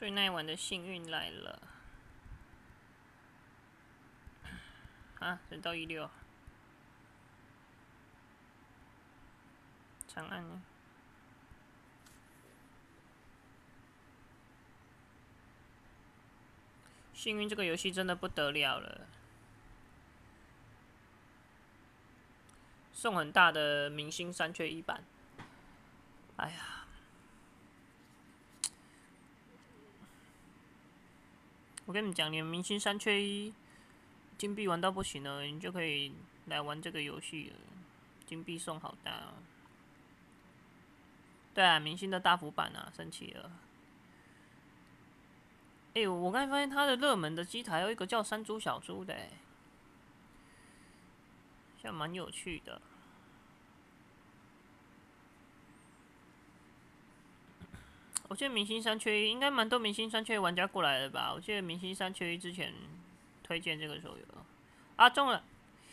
最耐玩的幸运来了啊！人到16，长按呢？幸运这个游戏真的不得了了，送很大的明星3缺1版。哎呀，我跟你们讲，你们明星3缺1金币玩到不行了，你就可以来玩这个游戏了。金币送好大哦。对啊，明星的大幅版啊，生气了。我刚才发现它的热门的机台有一个叫山猪小猪的，像蛮有趣的。我记得明星3缺1应该蛮多明星3缺1玩家过来了吧？我记得明星3缺1之前推荐这个手游啊，中了！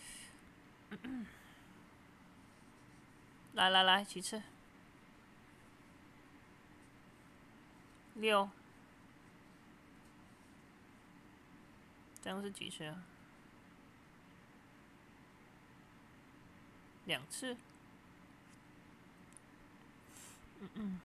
来来来，其次6，这样是几次啊？2次。